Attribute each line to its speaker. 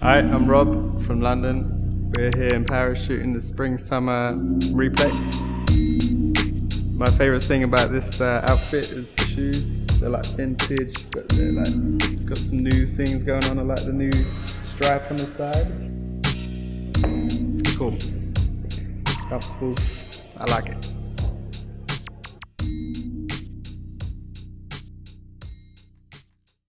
Speaker 1: Hi, I'm Rob from London. We're here in Paris shooting the spring-summer replay. My favourite thing about this outfit is the shoes. They're like vintage, but they're like got some new things going on. I like the new stripe on the side. It's cool. Comfortable. I like it.